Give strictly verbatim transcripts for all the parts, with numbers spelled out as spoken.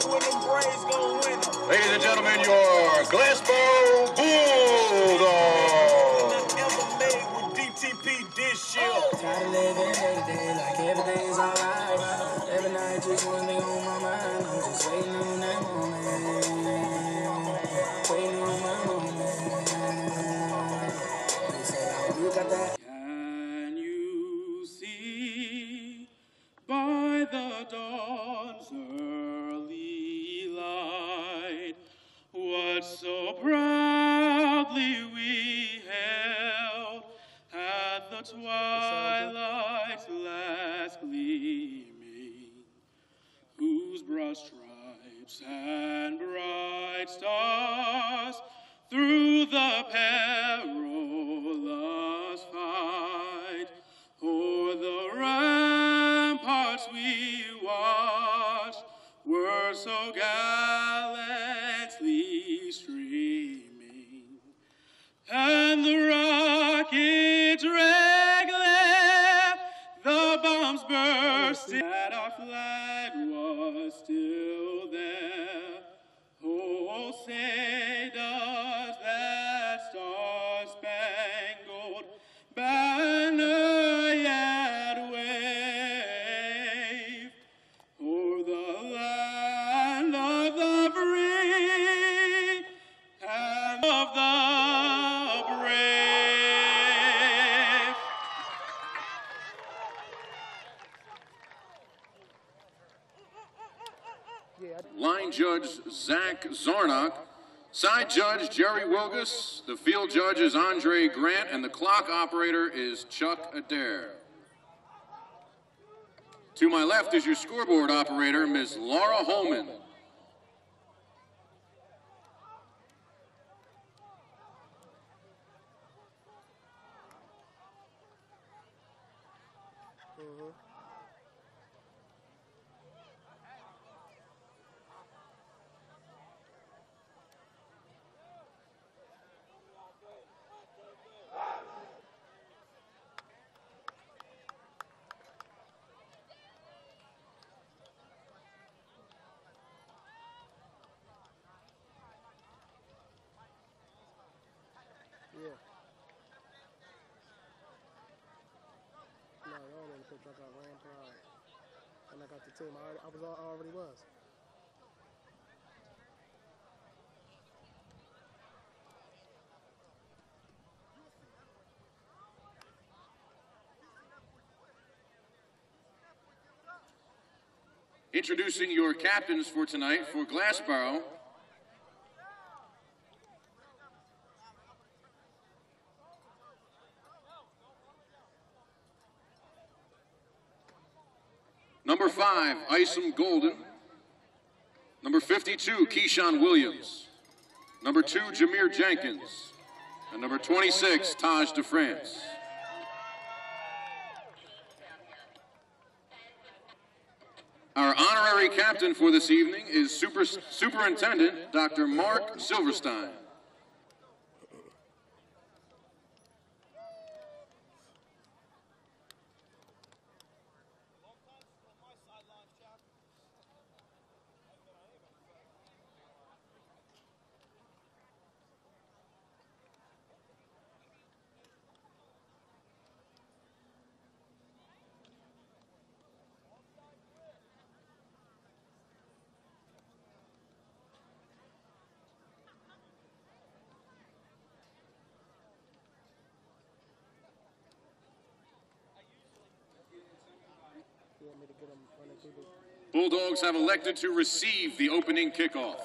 Ladies and gentlemen, your Glassboro Bulldogs. Try to live in day to day like everything's alright. Every night just one thing on my mind. I'm just waiting on that moment. Waiting on my moment. They say, oh, you got that. Can you see by the dawn's early light what so proudly we held at the twilight's last gleaming, whose broad stripes and bright stars through the perilous fight o'er the ramparts we watched were so gallantly streaming, and the rockets rang there, the bombs bursting, that our flag was still there. Oh, say does that star-spangled banner yet wave o'er the land of the free and of the brave. Line judge Zach Zarnock, side judge Jerry Wilgus, the field judge is Andre Grant, and the clock operator is Chuck Adair. To my left is your scoreboard operator, Miss Laura Holman. Yeah. No, I don't know the picture. I got ran pride. And I got the team. I, already, I was I already was. Introducing your captains for tonight for Glassboro. Number five, Isom Golden. Number fifty-two, Keyshawn Williams. Number two, Jameer Jenkins. And number twenty-six, Taj DeFrance. Our honorary captain for this evening is Super, Superintendent Doctor Mark Silverstein. Bulldogs have elected to receive the opening kickoff.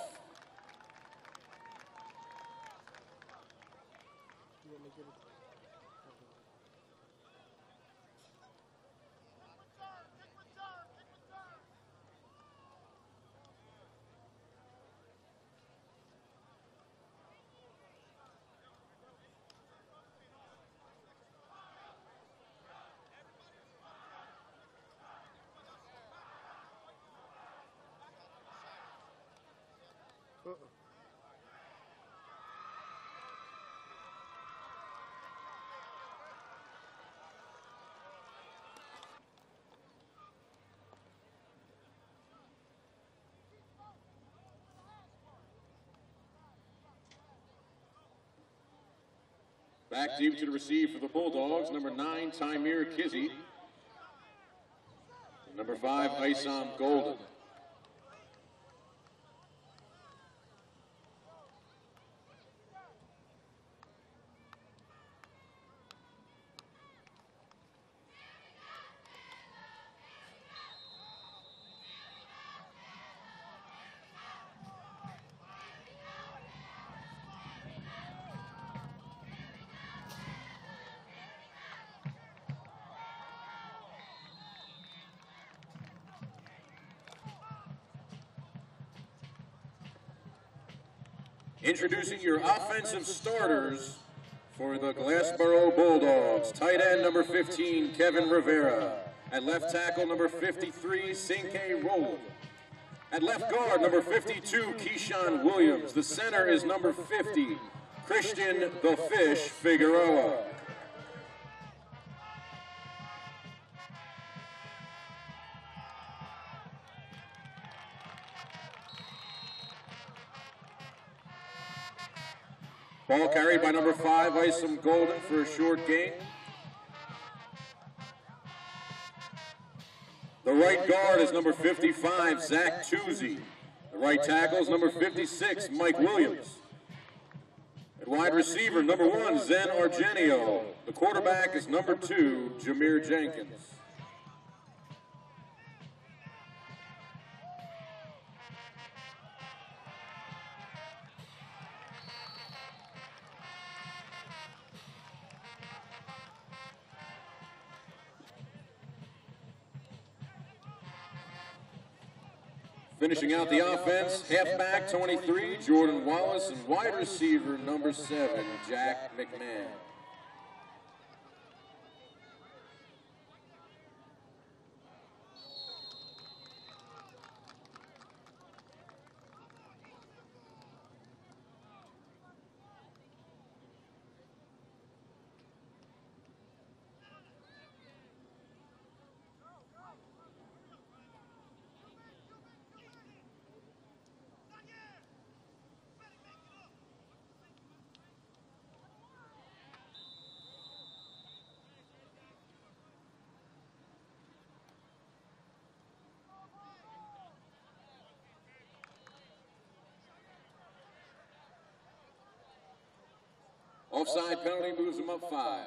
Back deep to the receive for the Bulldogs, number nine, Tymir Kizzy. Number five, Isom Golden. Introducing your offensive starters for the Glassboro Bulldogs. Tight end number fifteen, Kevin Rivera. At left tackle number fifty-three, Sinke Roland. At left guard number fifty-two, Keyshawn Williams. The center is number fifty, Christian the Fish Figueroa. Ball carried by number five, Isom Golden, for a short gain. The right guard is number fifty-five, Zach Tuzzi. The right tackle is number fifty-six, Mike Williams. At wide receiver, number one, Zen Argenio. The quarterback is number two, Jameer Jenkins. Finishing out the offense, halfback twenty-three, Jordan Wallace, and wide receiver number seven, Jack McMahon. Offside penalty moves them up five.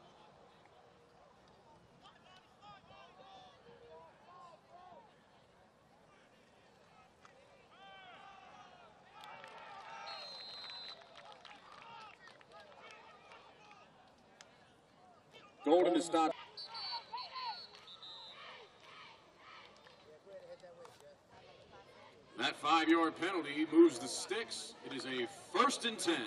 Golden is stopped. That five-yard penalty moves the sticks. It is a first and ten.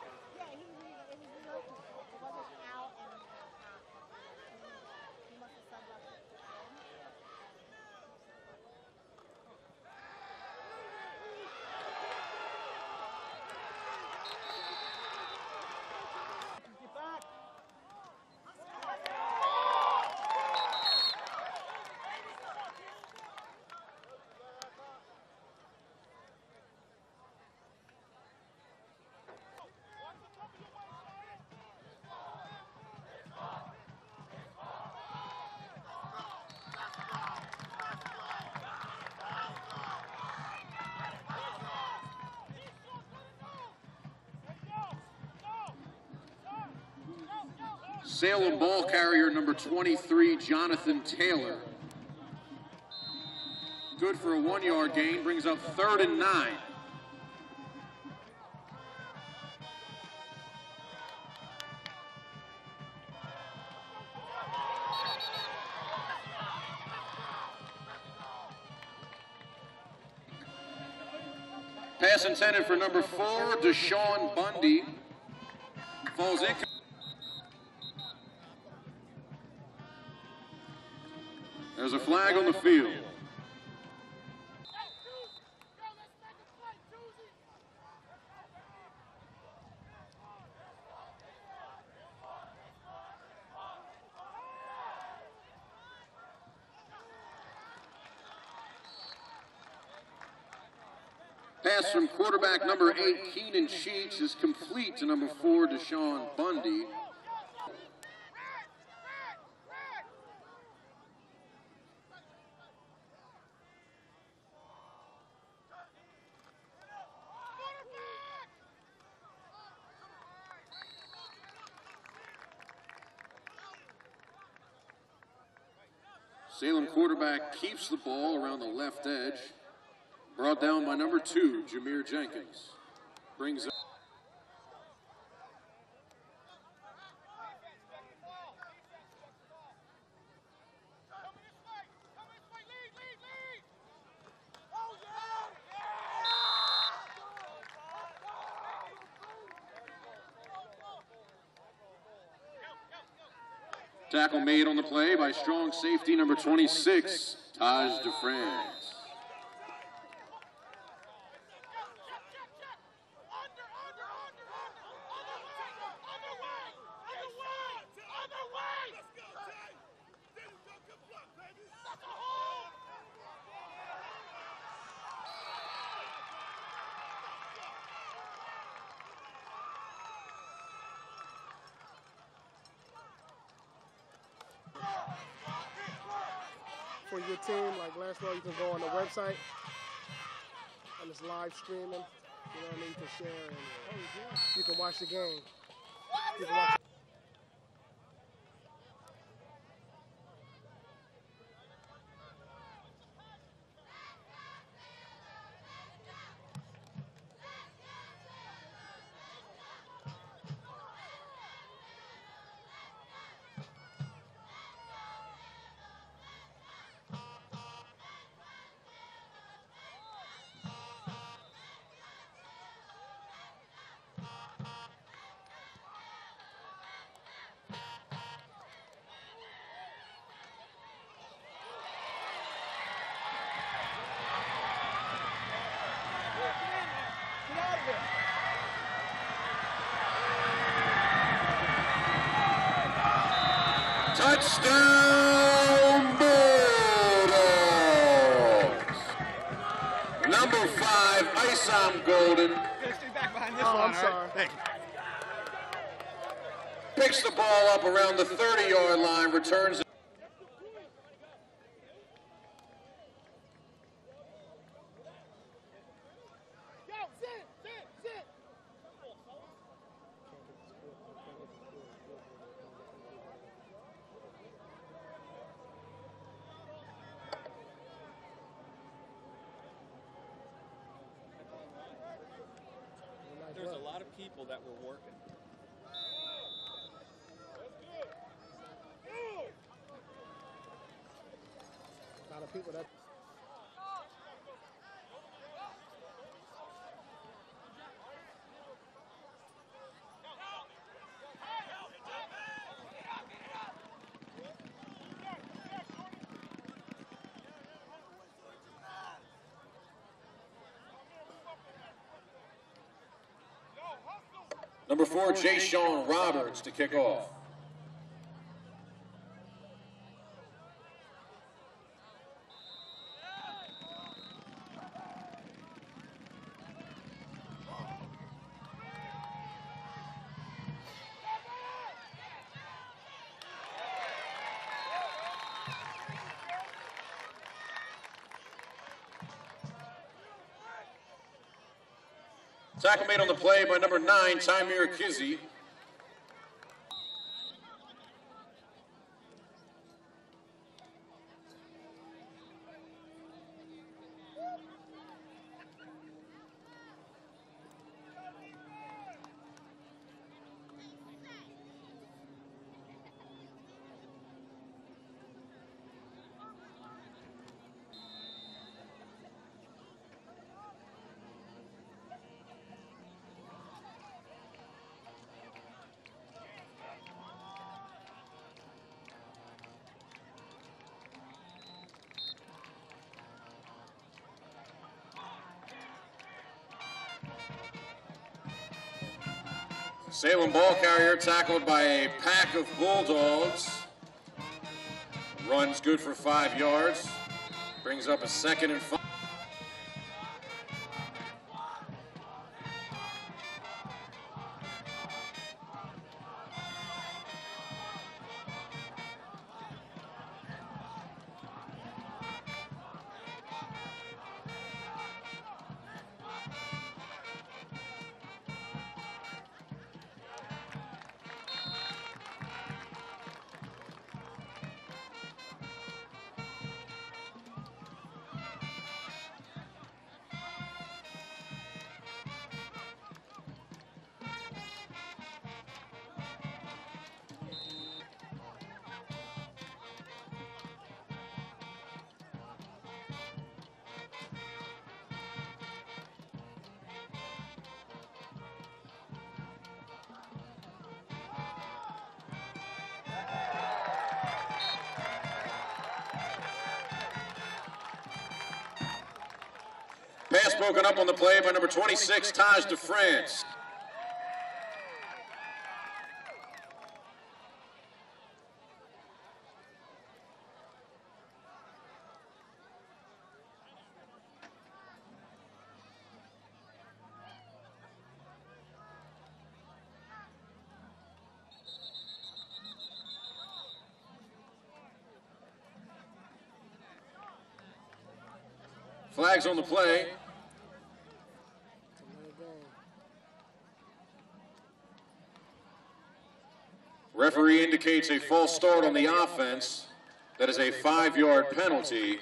Salem ball carrier number twenty-three, Jonathan Taylor. Good for a one-yard gain, brings up third and nine. Pass intended for number four, Deshaun Bundy. Falls in. There's a flag on the field. pass from quarterback number eight, Keenan Sheets, is complete to number four, Deshaun Bundy. Salem quarterback keeps the ball around the left edge. Brought down by number two, Jameer Jenkins. Brings up. Tackle made on the play by strong safety number twenty-six, Taj DeFrance. For your team, like Glassboro, you can go on the website and it's live streaming. You know what I mean? You can share and you can watch the game. You can watch Touchdown Bulldogs! Number five, Isom Golden. Oh, I'm sorry. Picks the ball up around the thirty-yard line, returns it. There's a lot of people that were working. A lot of people that. Number four, Jay Sean Roberts to kick off. Tackle made on the play by number nine, Tymir Kizzy. Salem ball carrier tackled by a pack of Bulldogs. Runs good for five yards. Brings up a second and five. broken up on the play by number twenty-six, Taj DeFrance. Flags on the play. Referee indicates a false start on the offense. That is a five-yard penalty.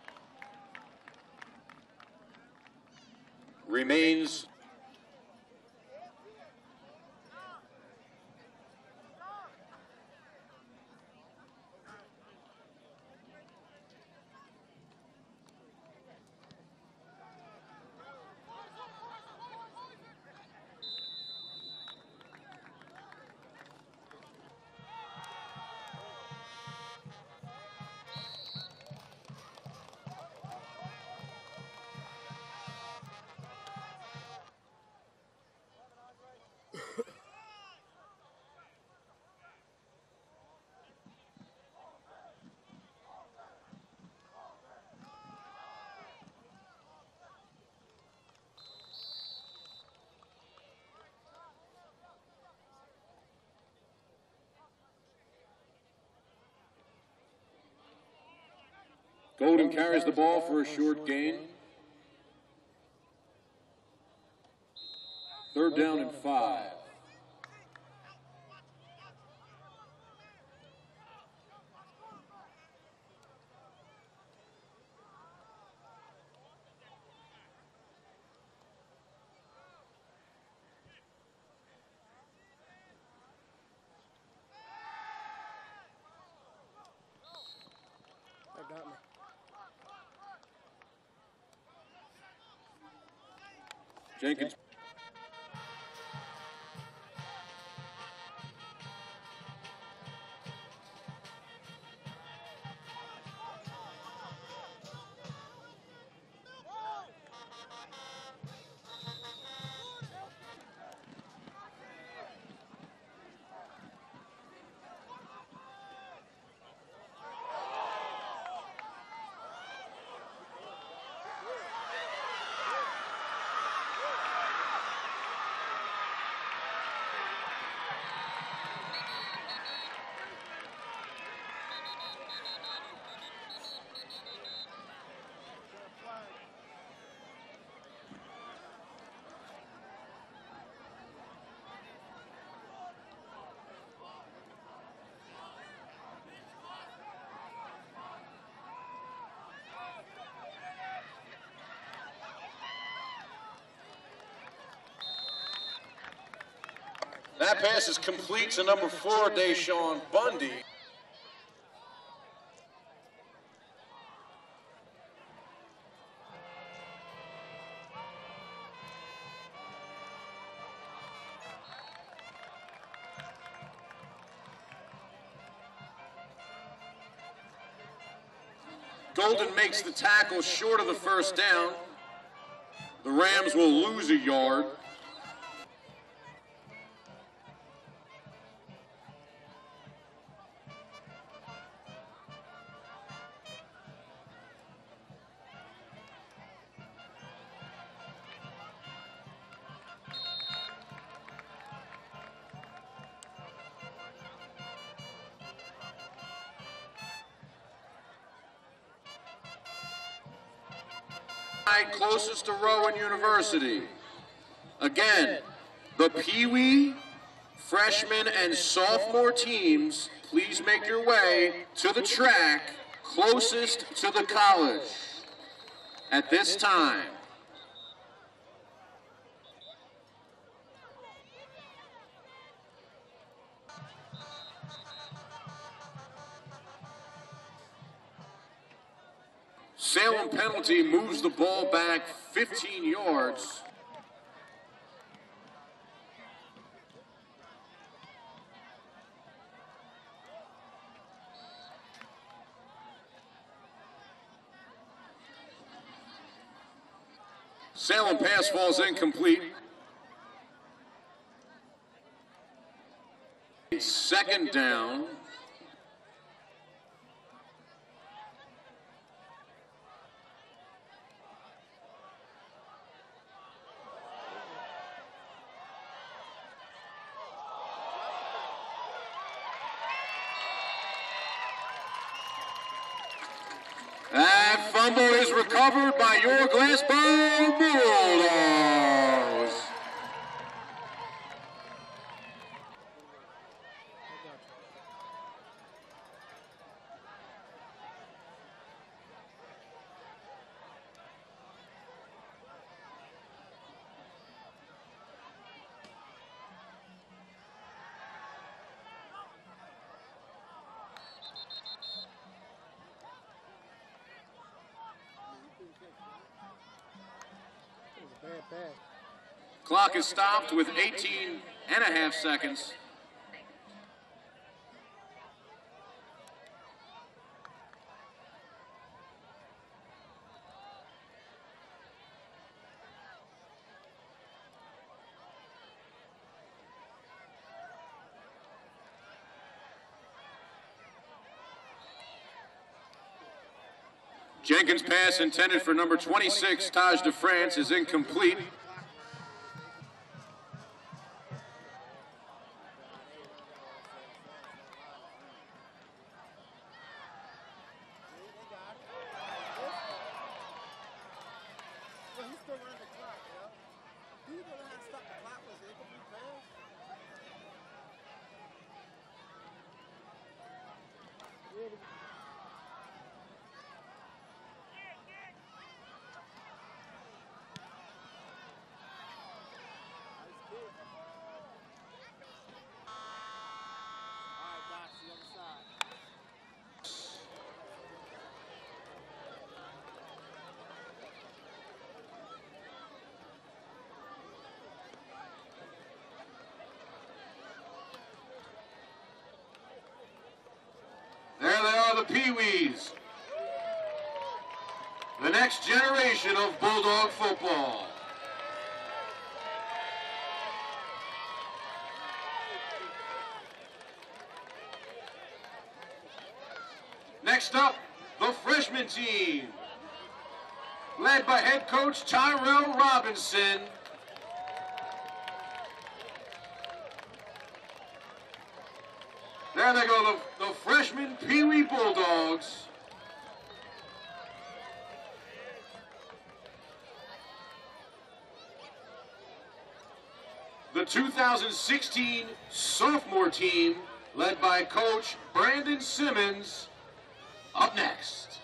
Remains Golden carries the ball for a short gain. Third down and five. That got me. Jenkins. That pass is complete to number four, Deshaun Bundy. Golden makes the tackle short of the first down. The Rams will lose a yard. Closest to Rowan University. Again, the Pee Wee, freshman, and sophomore teams, please make your way to the track closest to the college at this time. Salem penalty moves the ball back fifteen yards. Salem pass falls incomplete. Second down. That fumble is recovered by your Glassboro Bulldogs. Bad pass. Clock is stopped with eighteen and a half seconds. Jenkins' pass intended for number twenty-six, Taj DeFrance, is incomplete. There they are, the Pee-wees. The next generation of Bulldog football. Next up, the freshman team, led by head coach Tyrell Robinson. There they go, the, the freshman Pee-wee Bulldogs. The two thousand sixteen sophomore team, led by coach Brandon Simmons, up next.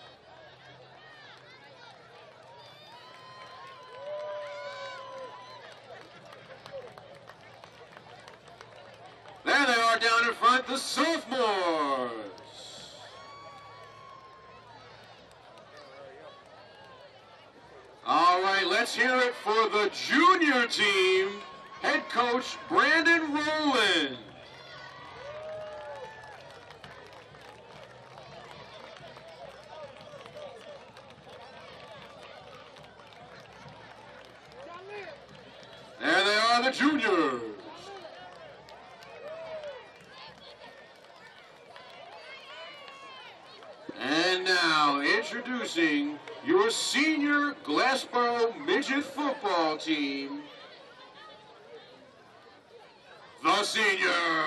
There they are down in front, the sophomores. All right, let's hear it for the junior team, head coach Brandon Rowland. There they are, the juniors. And now, introducing your senior Glassboro midget football team, the seniors.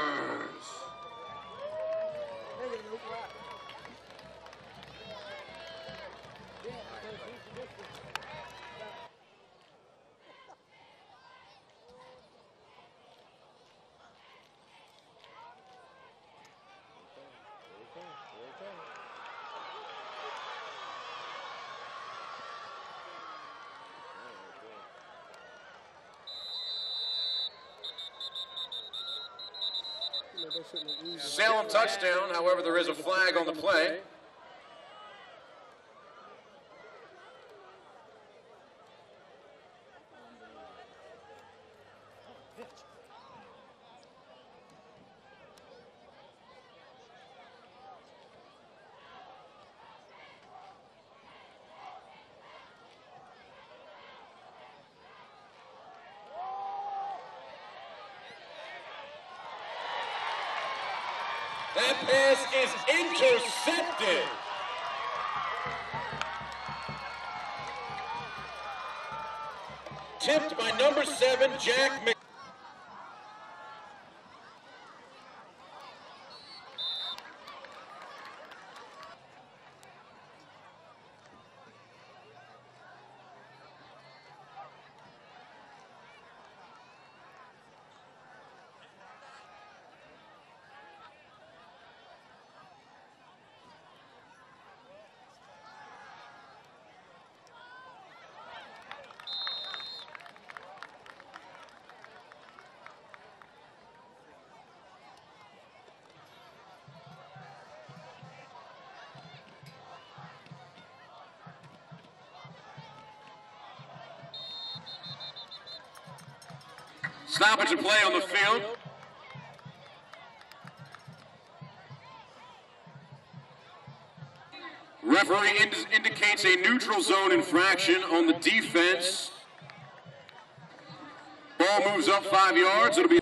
Salem touchdown, however, there is a flag on the play. That pass is intercepted. Tipped by number seven, Jack Mc. Stoppage of play on the field. Referee ind indicates a neutral zone infraction on the defense. Ball moves up five yards. It'll be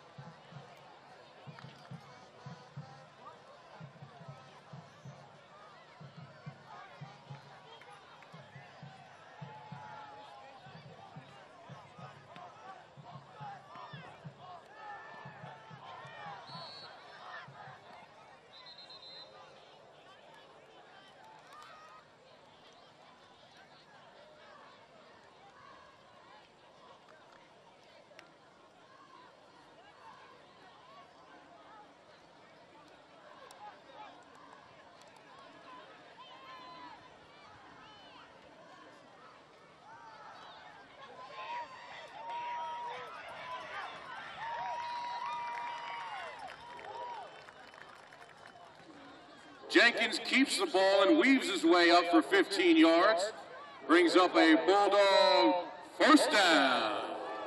Jenkins keeps the ball and weaves his way up for fifteen yards. Brings up a Bulldog first down.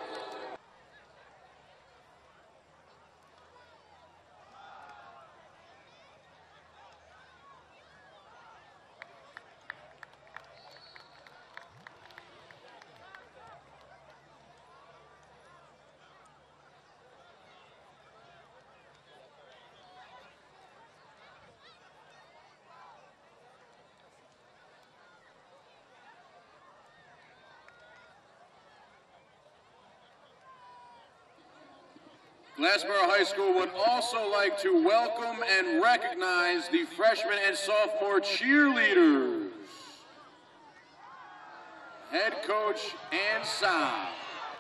Glassboro High School would also like to welcome and recognize the freshman and sophomore cheerleaders. Head coach Ann Sa.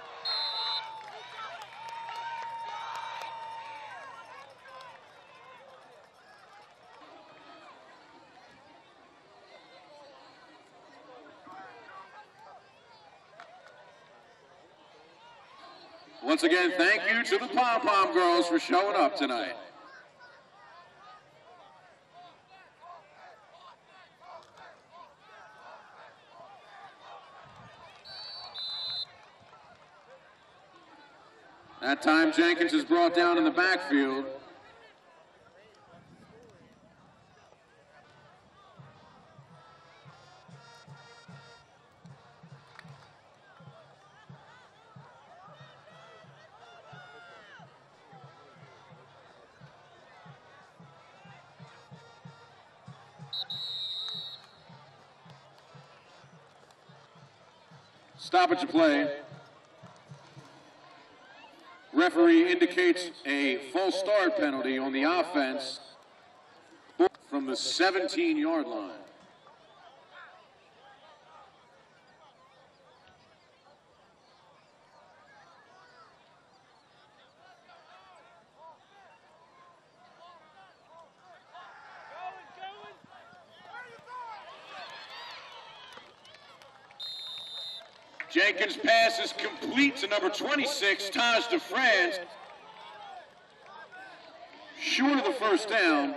Once again, thank you to the Pom Pom girls for showing up tonight. That time Jenkins is brought down in the backfield. Stoppage of play. Referee indicates a false start penalty on the offense from the seventeen yard line. Jenkins' pass is complete to number twenty-six, Taj DeFrance. Short of the first down.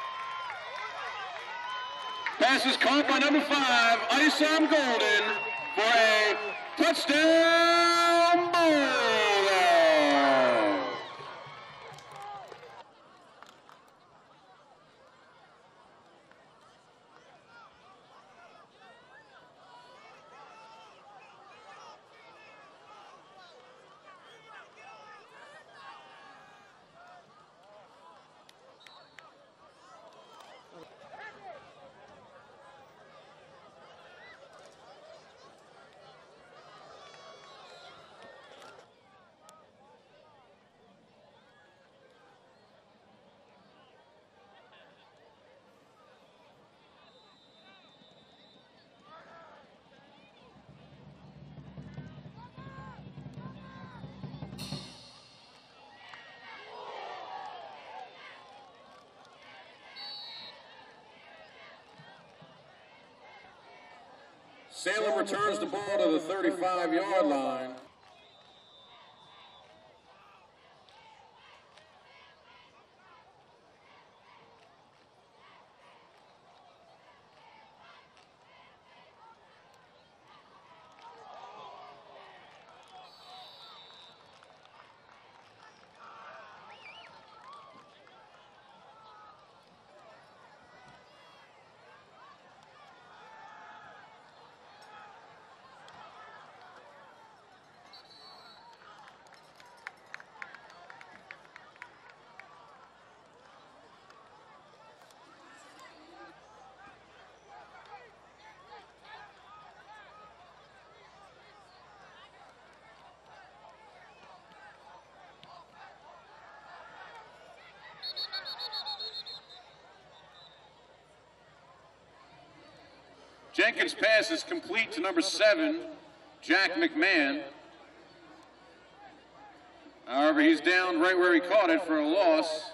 Pass is caught by number five, Isom Golden, for a touchdown Bulldogs. Salem returns the ball to the thirty-five yard line. Jenkins' pass is complete to number seven, Jack McMahon. However, he's down right where he caught it for a loss.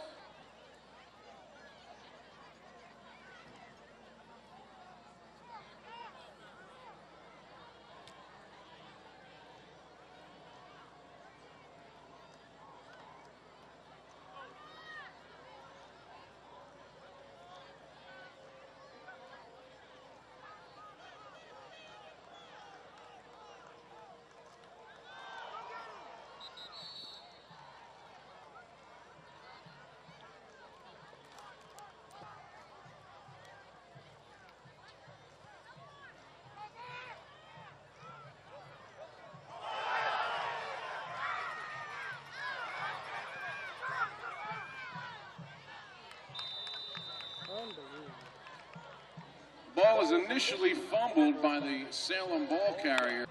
Ball was initially fumbled by the Salem ball carrier.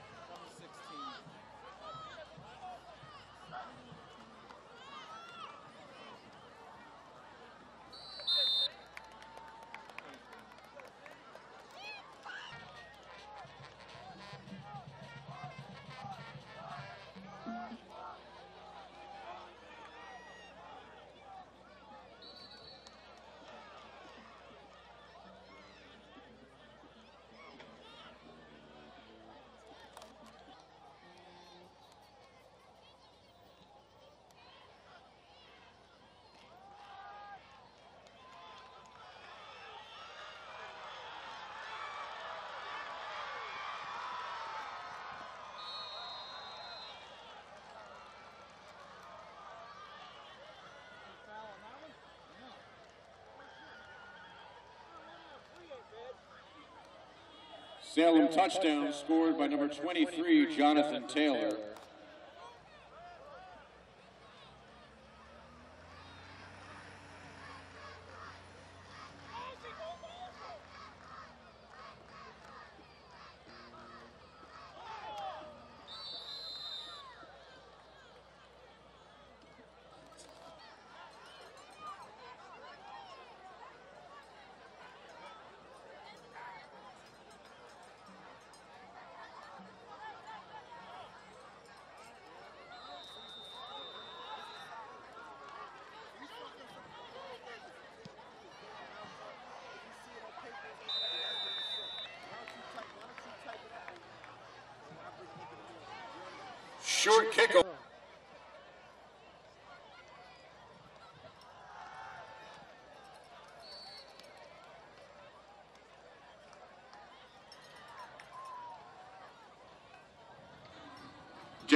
Salem touchdown scored by number twenty-three, Jonathan Taylor. Short kickoff.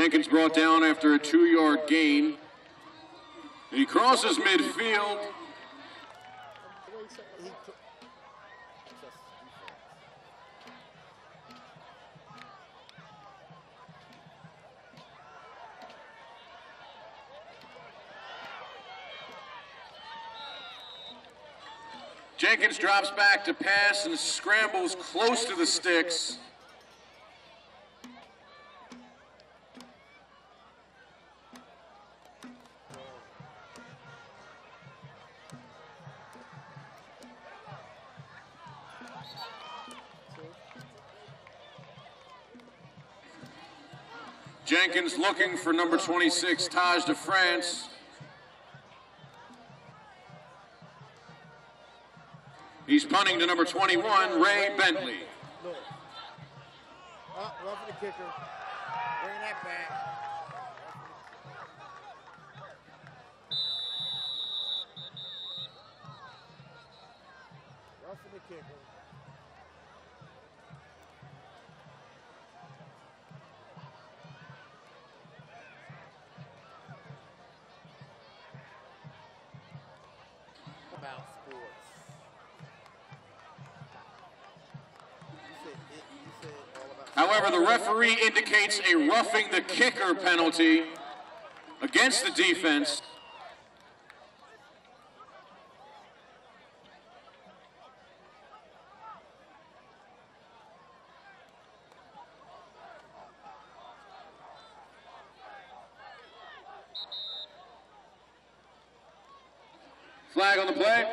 Jenkins brought down after a two-yard gain. He crosses midfield. Jenkins drops back to pass and scrambles close to the sticks. Jenkins looking for number twenty-six, Taj de France. He's punting to number twenty-one, Ray Bentley. Look. Up, rough for the kicker. Bring that back. Rough for the kicker. About sports. However, the referee indicates a roughing the kicker penalty against the defense. Flag on the play.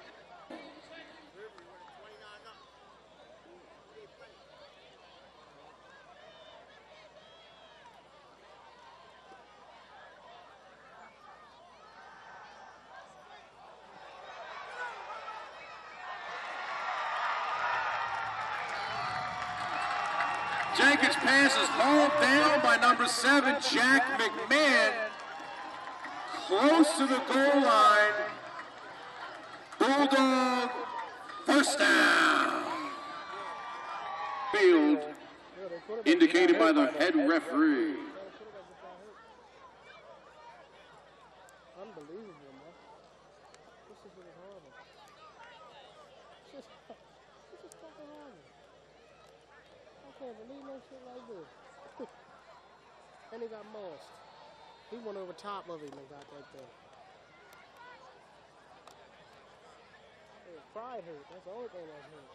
Jenkins' pass is hauled down by number seven, Jack McMahon. Close to the goal line. Bulldog, first down. Field indicated by the head referee. Unbelievable, man. This is really horrible. This is, this is fucking horrible. I can't believe no shit like this. And he got mossed. He went over top of him and got that thing. His pride hurt. That's the only thing that hurt.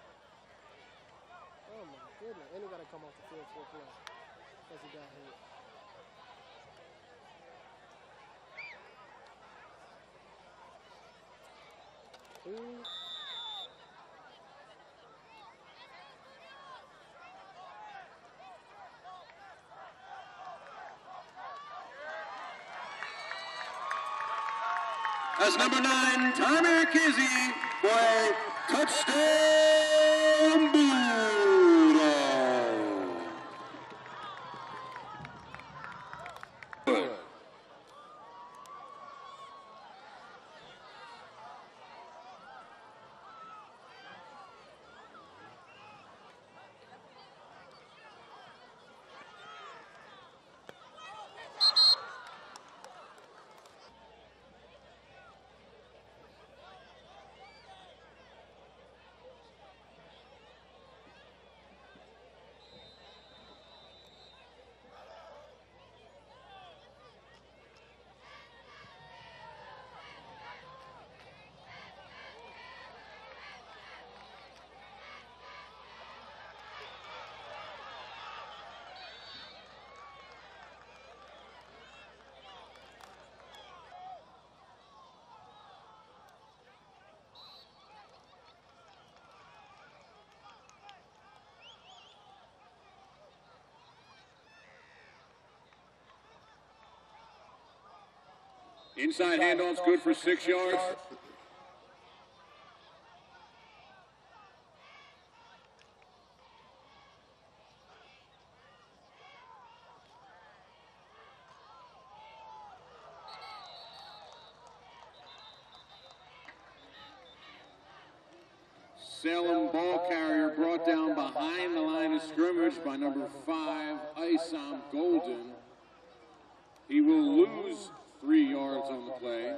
Oh my goodness. And he got to come off the field for a play. Because he got hurt. Two. As number nine, Tyler Kizzy, for a touchdown Bulldog. Inside handoff's good for six yards. Salem ball carrier brought down behind the line of scrimmage by number five, Isam Golden. He will lose three yards on the play.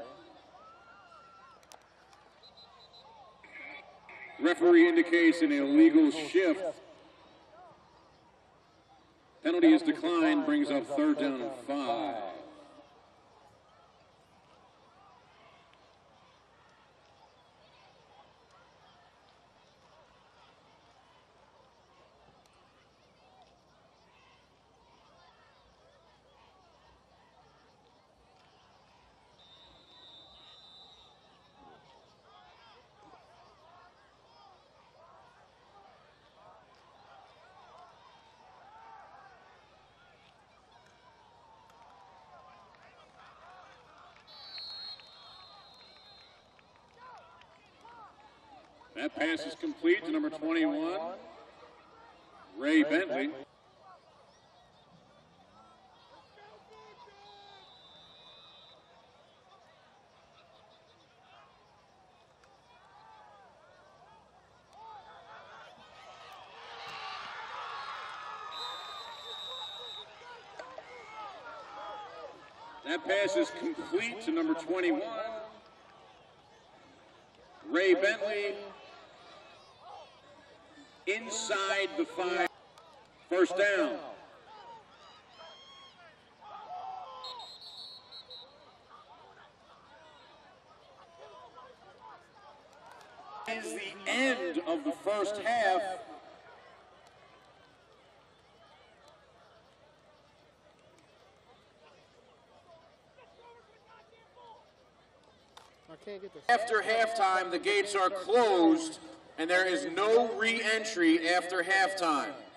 Referee indicates an illegal shift. Penalty is declined, brings up third down and five. That pass is complete to number twenty-one, Ray Bentley. That pass is complete to number twenty-one, Ray Bentley. Inside the five. First down. Is the end of the first half. I can't get this. After halftime, the gates are closed, and there is no re-entry after halftime.